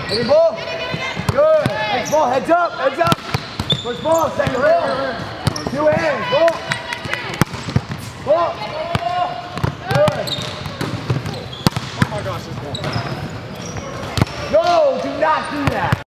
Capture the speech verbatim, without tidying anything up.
Ready, ball? Good. Next ball, heads up, heads up. First ball, second ball. Two hands, ball. Ball. Good. Oh my gosh, this ball. No, do not do that.